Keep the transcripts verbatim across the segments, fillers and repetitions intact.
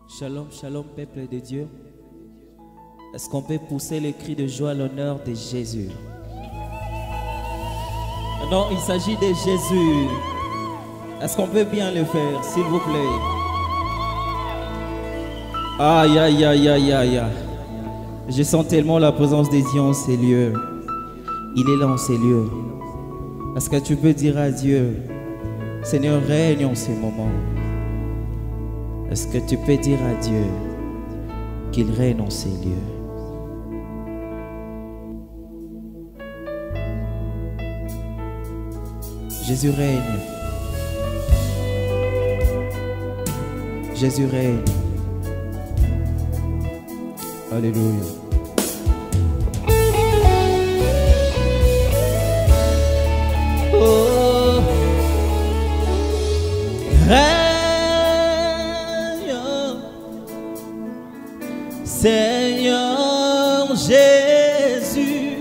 Shalom, shalom, peuple de Dieu. Est-ce qu'on peut pousser le cri de joie à l'honneur de Jésus? Non, il s'agit de Jésus. Est-ce qu'on peut bien le faire, s'il vous plaît? Aïe, aïe, aïe, aïe, aïe. Je sens tellement la présence de Dieu en ces lieux. Il est là en ces lieux. Est-ce que tu peux dire à Dieu, Seigneur, règne en ces moments? Est-ce que tu peux dire à Dieu qu'il règne en ces lieux? Jésus règne. Jésus règne. Alléluia. Oh, règne, Seigneur Jésus,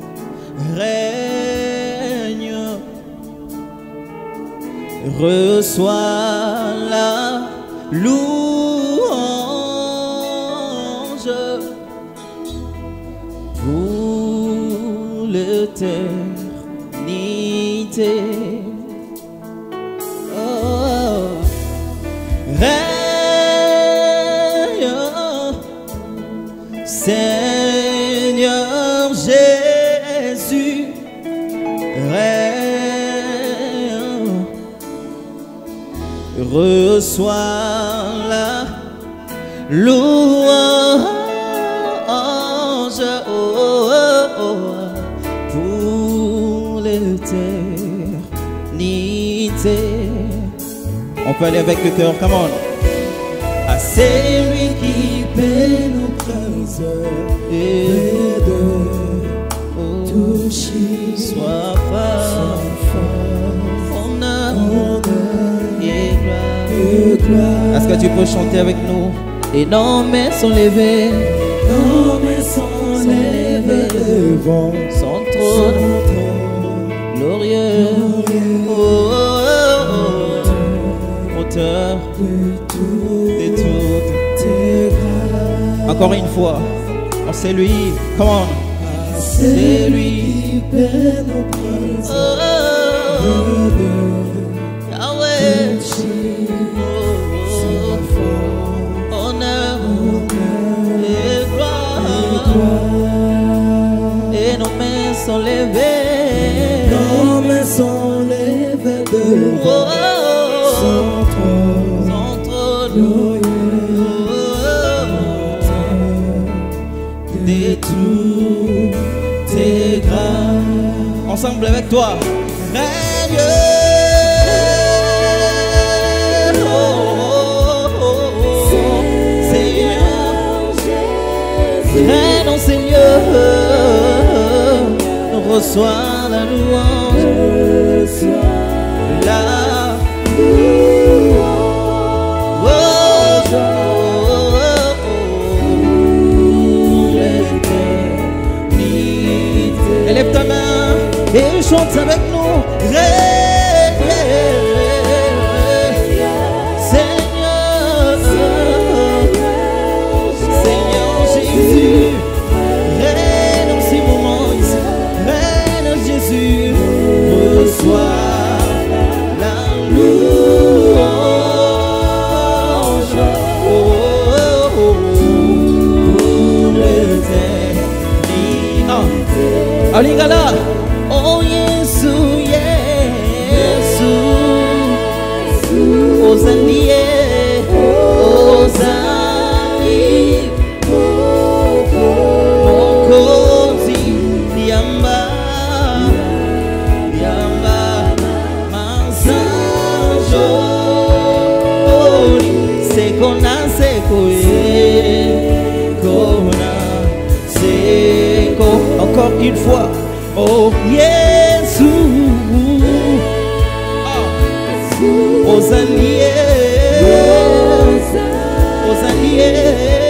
règne, reçois la louange pour l'éternité. Oh, règne, Seigneur Jésus, règne, reçois la louange, oh, oh, oh, pour l'éternité. On peut aller avec le cœur, come on. À celui qui paie nos crimes et de toucher, sois fort, honneur et gloire. Est-ce que tu peux chanter avec nous? Et nos mains sont levées, nos mains sont levées devant son trône glorieux, oh, oh, oh, auteur de toutes tes grâces. Encore une fois, c'est lui, come on. C'est lui, Père, nos praises, oh, oh, Yahweh, honneur et gloire, et nos mains sont levées, nos mains sont levées devant son trône, son trône de tous tes grâces. Ensemble avec toi, règne. Règne en Seigneur, reçois la louange, la louange, oh, oh, oh, l'éternité. Élève ta main et chante avec nous. Règne, Seigneur, Seigneur Jésus. Règne en ces moments ici. Règne Jésus. Reçois la louange, oh, oh, oh, pour l'éternité. Ah, Alingala. Oh Jésus, Jésus, aux alliés, aux alliés, Mokozi, Yamba, Yamba, Mansanjo, c'est qu'on a, c'est qu'on a, c'est qu'on. Encore une fois. Oh Jésus, aux alliés, aux alliés,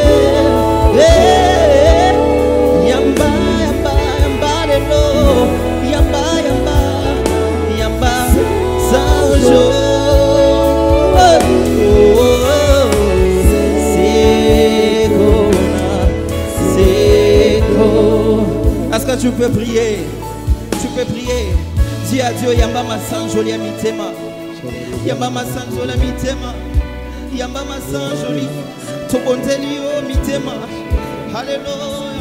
Yamba, Yamba, Yamba, Lelo, Yamba, Yamba, Yamba, Sanjo, tu peux prier. Tu peux prier. Dis à Dieu, Yamba ma san joli amitema. Yamba ma san joli amitema. Yamba ma san joli. Tobondeli o mitema. Alléluia.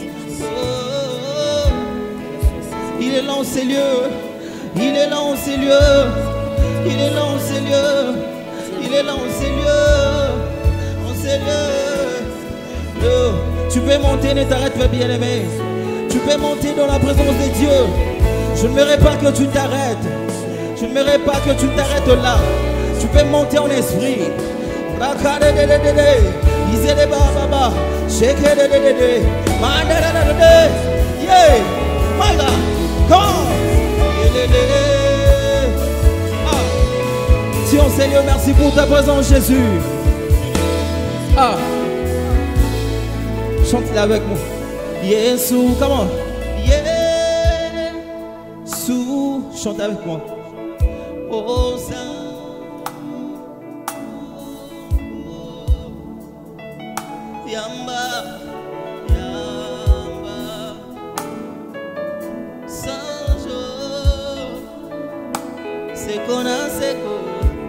Oh. Il est là en ces lieux. Il est là en ces lieux. Il est là en ces lieux. Il est là en ces lieux. En ces lieux. Oh. Tu peux monter, ne t'arrête pas, bien-aimé. Tu peux monter dans la présence de Dieu. Je ne verrai pas que tu t'arrêtes. Je ne verrai pas que tu t'arrêtes là. Tu peux monter en esprit. Yeah, my God, come. Ah. Sion Seigneur, merci pour ta présence, Jésus. Ah. Chante-la avec moi. Yesu, comment? Yesu, chante avec moi. Oh, ça. Yamba, Yamba, Sanjo, c'est qu'on a, c'est qu'on.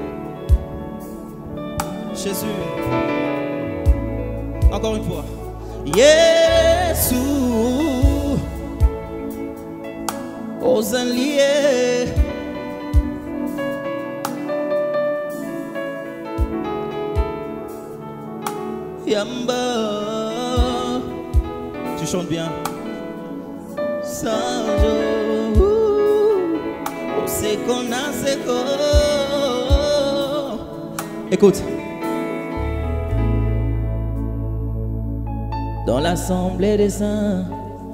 Jésus. Encore une fois. Yesu, aux alliés. Yamba, tu chantes bien. Sanjo, c'est qu'on a, c'est qu'on. Écoute. Dans l'assemblée des saints,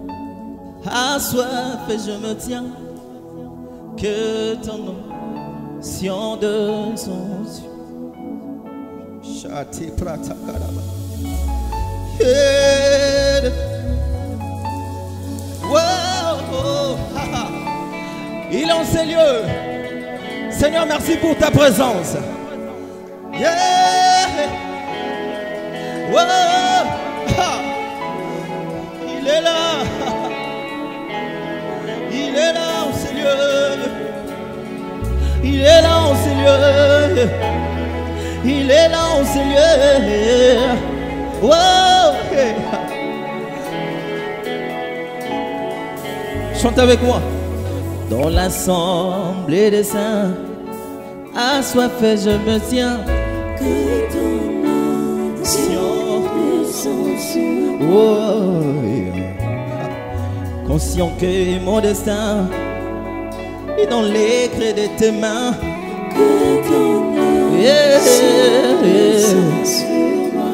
assoif et je me tiens, que ton nom, sion de son Dieu. Chati prata karaba. Wow, il est en ces lieux. Seigneur, merci pour ta présence. Yeah. Wow. Il est là. Il est là en ces lieux. Il est là en ces lieux. Il est là en ces lieux. Wow. Chante avec moi. Dans l'assemblée des saints, assoiffé je me tiens. Que ton onction descende sur moi. Oh, yeah. Conscient que mon destin est dans les creux de tes mains. Que ton onction Yeah, yeah. descende sur moi.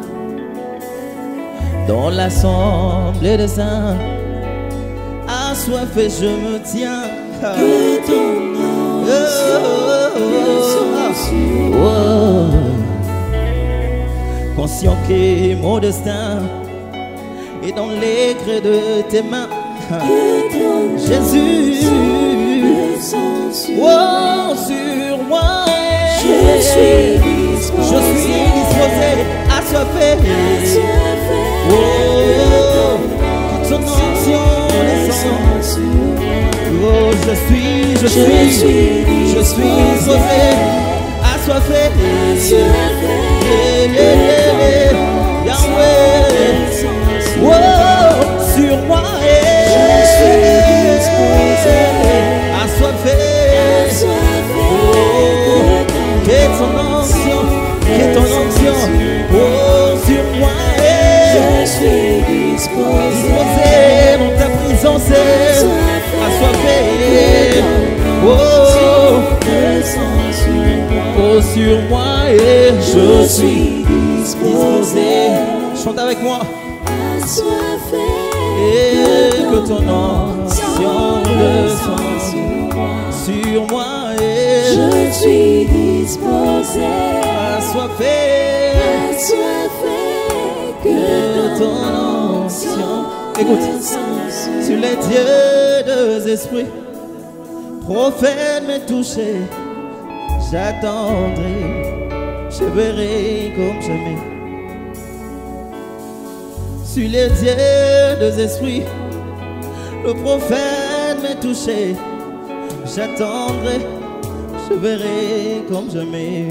Dans l'assemblée des saints, assoiffé je me tiens. Que ton onction descende sur moi. Oh. Conscient que mon destin est dans les creux de tes mains. Que ton Jésus, onction descende sur moi. oh, sur moi. Je suis disposé, Je suis disposé, assoiffé. assoiffé. Oh, que ton onction descende. Descend sur moi. Oh, je suis, je suis, je suis disposé, assoiffé. Assoiffé. Yeah, yeah, yeah, yeah. Yahweh, oh, sur moi. Je suis disposé, Assoiffé. assoiffé. Oh, que ton onction, que ton onction, oh, sur moi. Je suis disposé, Disposé dans ta présence, assoiffé. Oh, descend sur moi. oh, sur moi, et Je suis disposé, chante avec moi. assoiffé. Et que ton onction descende sur moi. sur moi, et Je suis disposé, assoiffé. assoiffé. Que ton onction, écoute, descend sur les dieux des esprits, prophète me toucher, j'attendrai, je verrai comme jamais. Sur les dieux des esprits, Le prophète m'a touché. J'attendrai, je verrai comme jamais.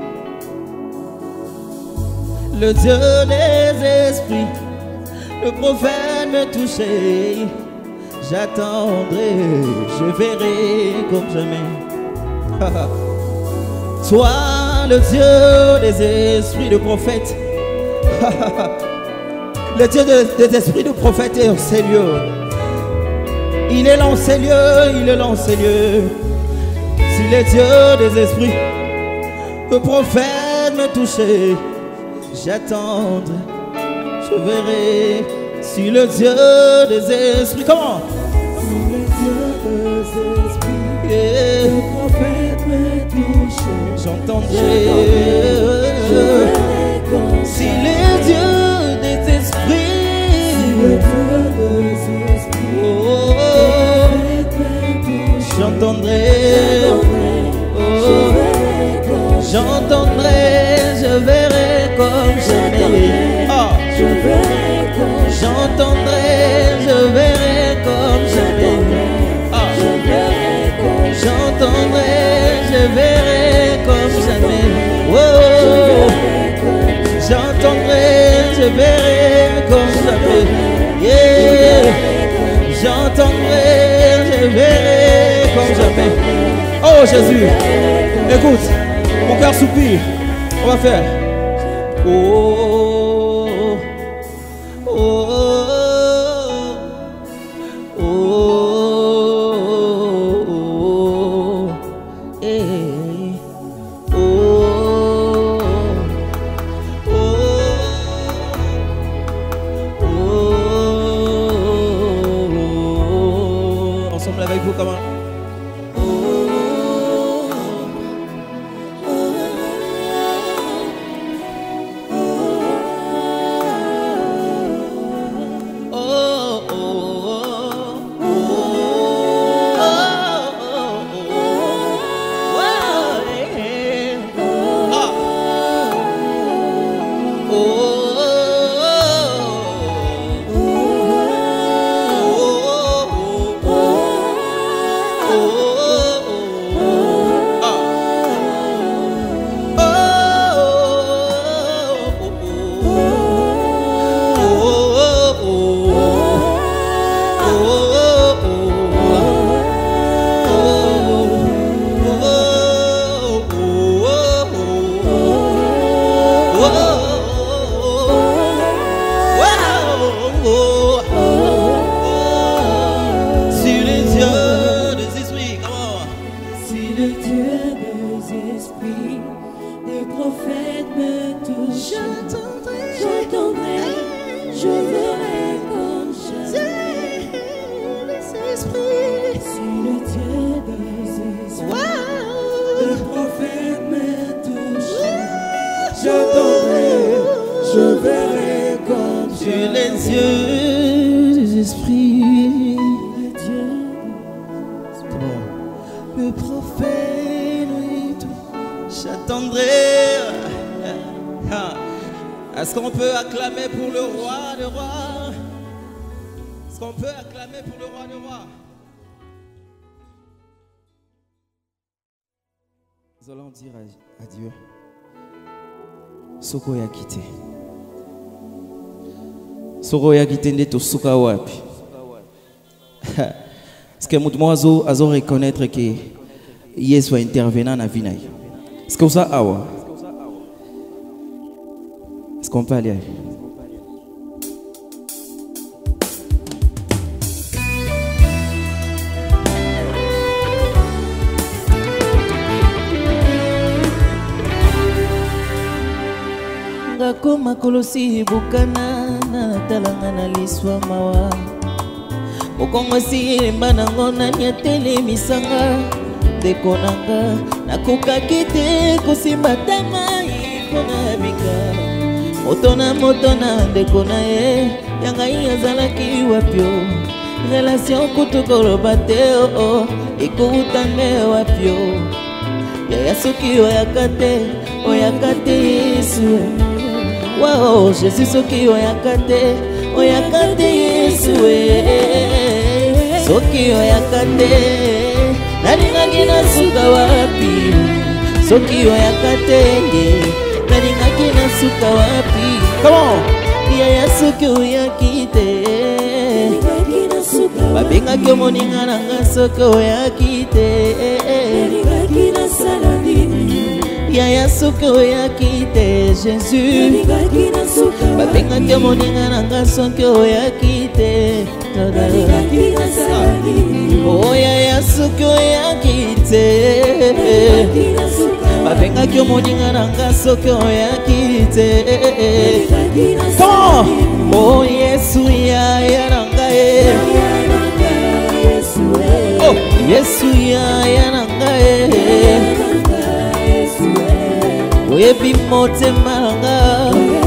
Le Dieu des esprits, le prophète m'a touché. J'attendrai, je verrai comme jamais. Toi, le Dieu des esprits de prophète, le Dieu de, des esprits de prophète est en ces lieux. Il est là en ces lieux, il est là en ces lieux. Si le Dieu des esprits, le prophète me touchait, j'attendrai, je verrai. Si le Dieu des esprits, comment? Si le Dieu des esprits, Yeah. le prophète me touche, J'entendrai. je verrai comme Si le Dieu des esprits, le Dieu des esprits, oh, le prophète me touche, j'entendrai. je Oh, verrai comme j'entendrai, je verrai comme jamais. Ah. je verrai comme J'entendrai, je verrai comme jamais. Ah. je verrai comme J'entendrai, je verrai comme jamais. Oh. J'entendrai, je verrai comme jamais. Yeah. J'entendrai, je verrai comme jamais. Oh Jésus, écoute, mon cœur soupire. On va faire. Oh. Oh. Ensemble avec vous, comment? Est-ce qu'on peut acclamer pour le roi de rois? Est-ce qu'on peut acclamer pour le roi de rois? Nous allons dire à, à Dieu, Soko ya quitté. Soko ya quitté ndeto suka wapi. Est-ce que mutu moazo azo reconnaître que Yesu va intervenir dans la vie naï? Est-ce que ça awa? Est-ce qu'on peut aller? Ngakoma kolosi bukana na talanga na liswa mawa Okongo si mbana ngona nyatele misanga Dekonanga nakoka kite kosimbatama ikona bika Motona motona ndekona ye Yanga yazalaki wapyo Relation kutukolo bateo oh, ikuutane wapyo Yaya soki oyakate Oyakate Yesu Wow, Jésus soki oyakate Oyakate Yesu soki oyaka te nalingaki nasuka wapi soki oyaka te nalingaki nasuka wapi comment yaya soki oyaki te babengaki omoninga nanga soki oyaki te yaya soki oyaki te Jésus babengaki omoninga nanga soki oyaki te oh yaya soki oyaki te babengaki omoninga nanga soki oyaki te oh Yesu yaya nanga e oh Yesu yaya nanga e webi motema nanga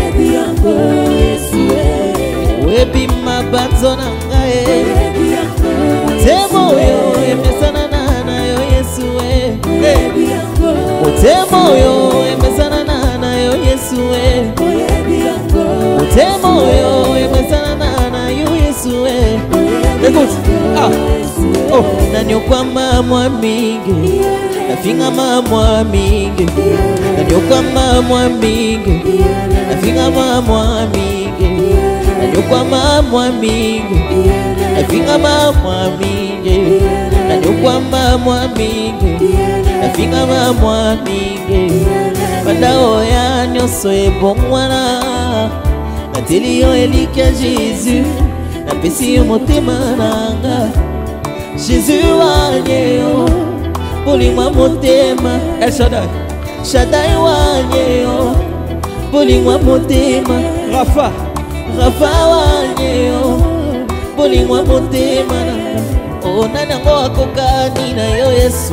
webi mabanzo nanga e motema oyo emesana na yo Yesu e motema oyo emesana na yo Yesu e motema oyo emesana na yo Yesu e écoute ah oh nanyokwama mwa mingi nafingama mwa mingi nanyokwama mwa mingi nafingama mwa mingi nanyokwama mwa mingi nafingama mwa mingi nanyokwama mwa mingi nafingama mwa mingi bandao ya nyonso ebongwana nateli yo elikya Jésus napesi yo motema nanga Jésus wanyeyo Polingwa motema El Shaddai Shaddai wanyeyo Polingwa motema Rafa Rafa wanyeyo Polingwa motema oh nanango akokani na yo Yesu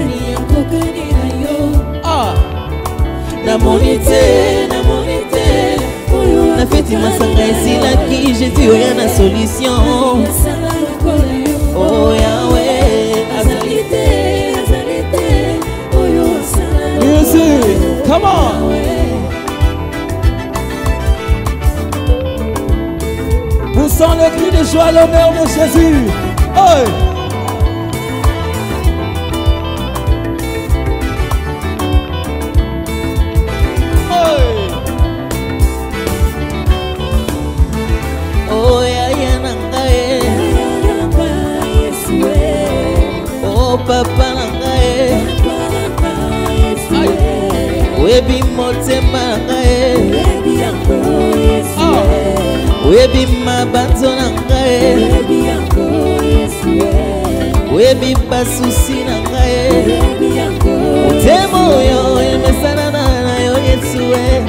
ah namoni te namoni te na feti masanga esilaki Jésus oya na solution oh Yahweh azalite azalite oyo sana music come on poussons le cri de joie à l'honneur de Jésus hey hey oh ya nanga e oh papa nanga e webi motema nanga e webi mabanzo nanga e webi basusi nanga e motema oyo emesana na yo Yesu e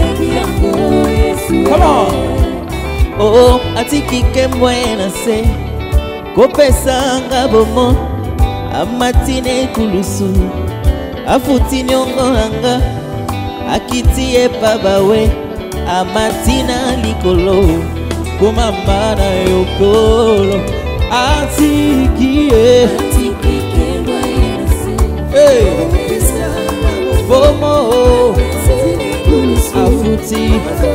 come on oh atikike mwena se kopesanga bomo amatine kulusu afuti nyongo nanga akiti epabawe amatina likolo kumamba na yokolo atikie hey bomo afuti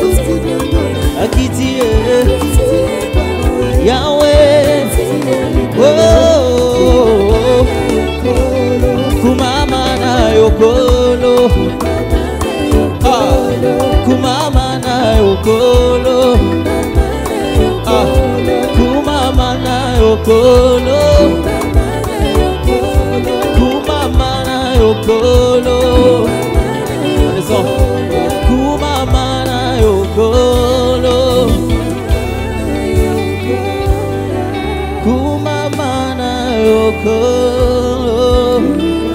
akiti Yahweh oh kumama na yokolo ah kumama na yokolo ah kumama na yokolo kumama na yokolo kumama na yokolo kumama na yokolo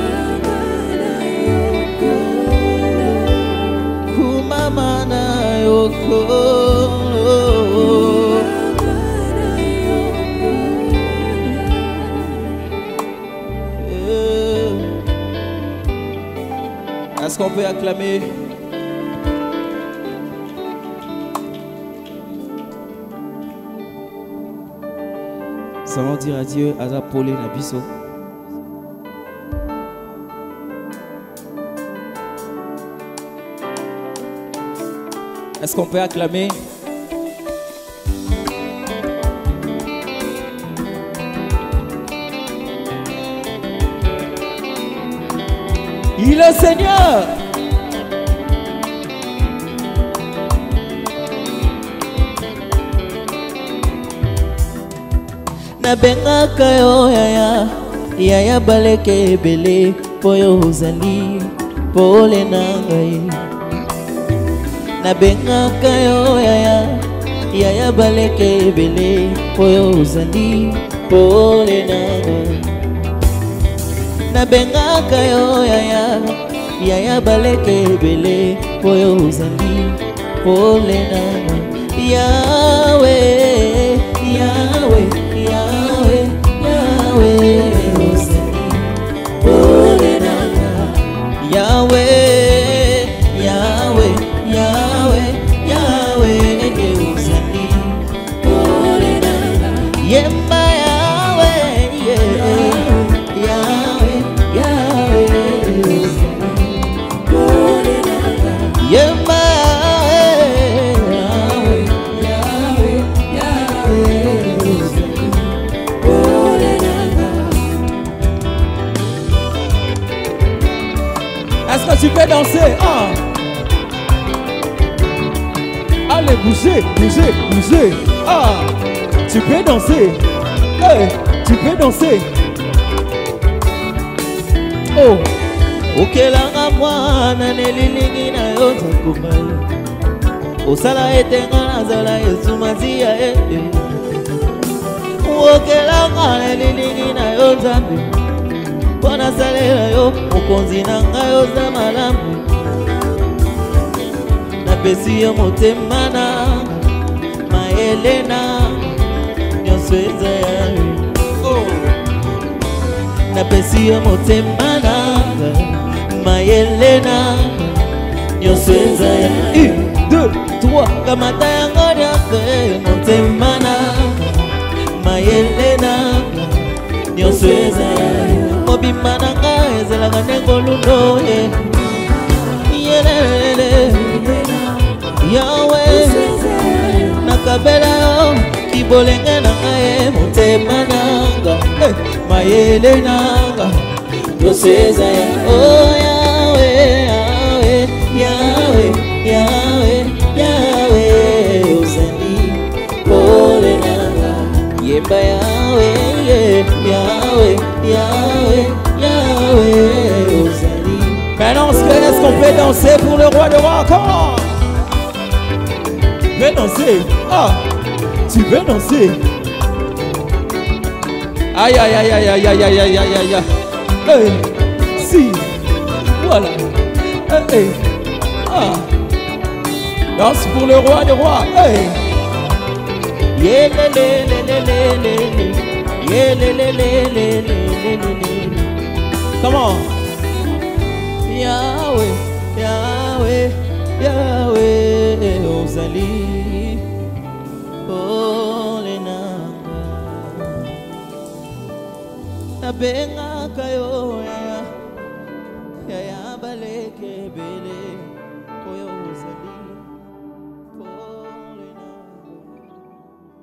kumama na yokolo Est-ce qu'on peut acclamer? Ça va dire adieu à Zapolé Nabiso. Est-ce qu'on peut acclamer? Il est Seigneur. Nabengaka yo yaya, yaya baleke ebele, po yo ozali, pole na ngai. Nabengaka yo yaya, yaya baleke ebele, po yo ozali, pole na ngai. Nabengaka yo yaya, yaya baleke ebele, po yo ozali, pole na ngai. Yahweh, Yahweh, Yahweh, Yahweh, pole na ngai. Yahweh, Yahweh, Yahweh, Yahweh, ozali, pole na ngai. Yemba Yahweh, yeah. Yahweh, Yahweh, ozali, pole na ngai. Yemba est-ce que tu peux danser? Ah. Allez, bougez, bougez, bougez. Ah. Tu peux danser. Hey, tu peux danser. Oh. Okelanga mwana nelilingi na yo takumali. Osala etenga na zala Yesu Masia eh. Okelanga nelilingi na yo Nzambe. Pona salela yo mokonzi na ngai oza malamu. Napesi yo motema na mayele na nyonso eza yawe. Napesi yo motema na mayele na nyonso eza yawe. Un, deux, trois, kamata yango nyonso motema na mayele na nyonso eza yawe. Mobimba na ngai ezalaka ndenge olundo ye. Yelelele Yahweh nakabela yo kibolenge na ngai motema nanga mayele nanga nyonso eza ya. Oh Yahweh, Yahweh, Yahweh, Yahweh, Yahweh, ozali pole nanga. Yemba Yahweh, Yahweh, Yahweh, Yahweh, ozali. Maintenant, est-ce qu'on peut danser pour le roi de roi? Comment? Tu veux danser? Ah, tu veux danser? Aïe, aïe, aïe, aïe, aïe, aïe, aïe, aïe, aïe, aïe. Hey, si, voilà. Hey, hey. Ah, danse pour le roi de roi. Hey. Yeah, le, le, le, le, le, le. Yeah, le, le, le, le, le, le, le. Comment? Yahweh, Yahweh, Yahweh, ozali, pole nanga. Nabengaka yo yaya, yaya baleke bele.